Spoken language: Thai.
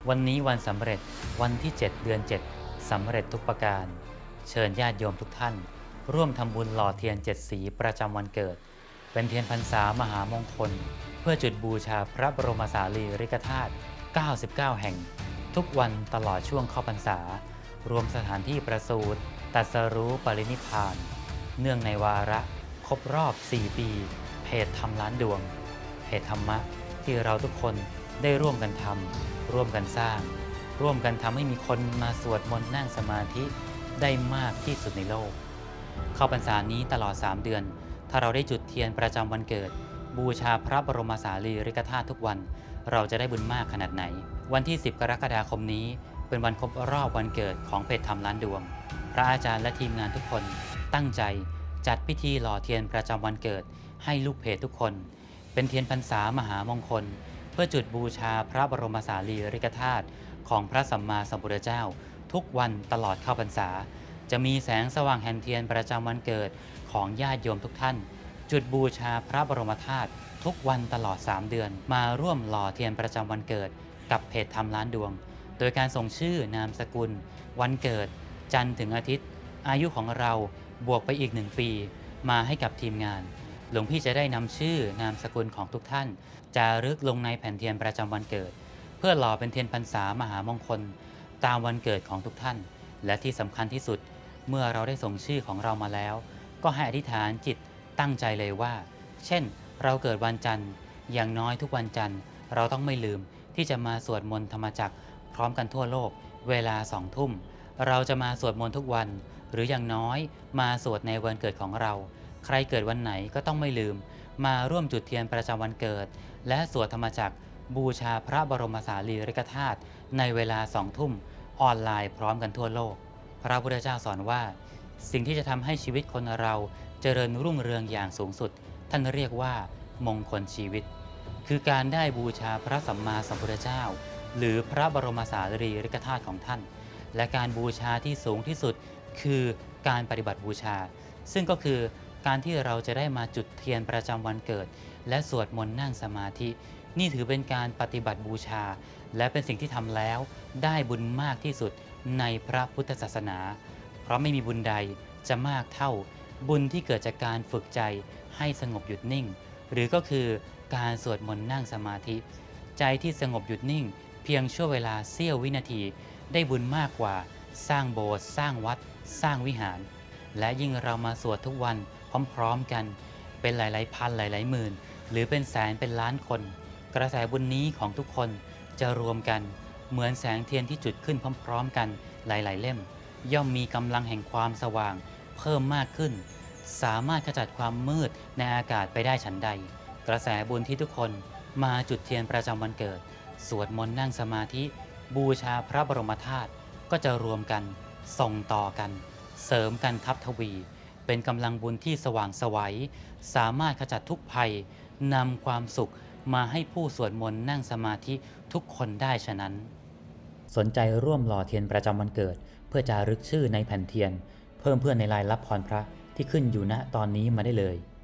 วันนี้วันสำเร็จวันที่7เดือน7สำเร็จทุกประการเชิญญาติโยมทุกท่านร่วมทำบุญหล่อเทียน7สีประจำวันเกิดเป็นเทียนพรรษามหามงคลเพื่อจุดบูชาพระบรมสารีริกธาตุ99แห่งทุกวันตลอดช่วงเข้าพรรษารวมสถานที่ประสูติตรัสรู้ปรินิพพานเนื่องในวาระครบรอบ4ปีเพจธรรมล้านดวงเพจธรรมะที่เราทุกคนได้ร่วมกันทำร่วมกันสร้างร่วมกันทำให้มีคนมาสวดมนต์นั่งสมาธิได้มากที่สุดในโลกเข้าพรรษานี้ตลอด3เดือนถ้าเราได้จุดเทียนประจำวันเกิดบูชาพระบรมสารีริกธาตุทุกวันเราจะได้บุญมากขนาดไหนวันที่10กรกฎาคมนี้เป็นวันครบรอบวันเกิดของเพจธรรมล้านดวงพระอาจารย์และทีมงานทุกคนตั้งใจจัดพิธีหล่อเทียนประจำวันเกิดให้ลูกเพจทุกคนเป็นเทียนพรรษามหามงคลเพื่อจุดบูชาพระบรมสารีริกธาตุของพระสัมมาสัมพุทธเจ้าทุกวันตลอดเข้าพรรษาจะมีแสงสว่างแห่งเทียนประจำวันเกิดของญาติโยมทุกท่านจุดบูชาพระบรมธาตุทุกวันตลอด3เดือนมาร่วมหล่อเทียนประจำวันเกิดกับเพจธรรมล้านดวงโดยการส่งชื่อนามสกุลวันเกิดจันทร์ถึงอาทิตย์อายุของเราบวกไปอีก1ปีมาให้กับทีมงานหลวงพี่จะได้นำชื่อนามสกุลของทุกท่านจารึกลงในแผ่นเทียนประจำวันเกิดเพื่อหล่อเป็นเทียนพรรษามหามงคลตามวันเกิดของทุกท่านและที่สำคัญที่สุดเมื่อเราได้ส่งชื่อของเรามาแล้วก็ให้อธิษฐานจิตตั้งใจเลยว่าเช่นเราเกิดวันจันทร์อย่างน้อยทุกวันจันทร์เราต้องไม่ลืมที่จะมาสวดมนต์ธรรมจักรพร้อมกันทั่วโลกเวลา20 ทุ่มเราจะมาสวดมนต์ทุกวันหรืออย่างน้อยมาสวดในวันเกิดของเราใครเกิดวันไหนก็ต้องไม่ลืมมาร่วมจุดเทียนประจำวันเกิดและสวดธรรมจักรบูชาพระบรมสารีริกธาตุในเวลา20 ทุ่มออนไลน์พร้อมกันทั่วโลกพระพุทธเจ้าสอนว่าสิ่งที่จะทำให้ชีวิตคนเราเจริญรุ่งเรืองอย่างสูงสุดท่านเรียกว่ามงคลชีวิตคือการได้บูชาพระสัมมาสัมพุทธเจ้าหรือพระบรมสารีริกธาตุของท่านและการบูชาที่สูงที่สุดคือการปฏิบัติบูชาซึ่งก็คือการที่เราจะได้มาจุดเทียนประจำวันเกิดและสวดมนต์นั่งสมาธินี่ถือเป็นการปฏิบัติบูชาและเป็นสิ่งที่ทำแล้วได้บุญมากที่สุดในพระพุทธศาสนาเพราะไม่มีบุญใดจะมากเท่าบุญที่เกิดจากการฝึกใจให้สงบหยุดนิ่งหรือก็คือการสวดมนต์นั่งสมาธิใจที่สงบหยุดนิ่งเพียงชั่วเวลาเสี้ยววินาทีได้บุญมากกว่าสร้างโบสถ์สร้างวัดสร้างวิหารและยิ่งเรามาสวดทุกวันพร้อมๆกันเป็นหลายๆพันหลายๆหมื่นหรือเป็นแสนเป็นล้านคนกระแสบุญนี้ของทุกคนจะรวมกันเหมือนแสงเทียนที่จุดขึ้นพร้อมๆกันหลายๆเล่มย่อมมีกำลังแห่งความสว่างเพิ่มมากขึ้นสามารถขจัดความมืดในอากาศไปได้ฉันใดกระแสบุญที่ทุกคนมาจุดเทียนประจำวันเกิดสวดมนต์นั่งสมาธิบูชาพระบรมธาตุก็จะรวมกันส่งต่อกันเสริมกันทับทวีเป็นกำลังบุญที่สว่างไสวสามารถขจัดทุกภัยนำความสุขมาให้ผู้สวดมนต์นั่งสมาธิทุกคนได้ฉะนั้นสนใจร่วมหล่อเทียนประจำวันเกิดเพื่อจารึกชื่อในแผ่นเทียนเพิ่มเพื่อนในลายรับพรพระที่ขึ้นอยู่ณตอนนี้มาได้เลย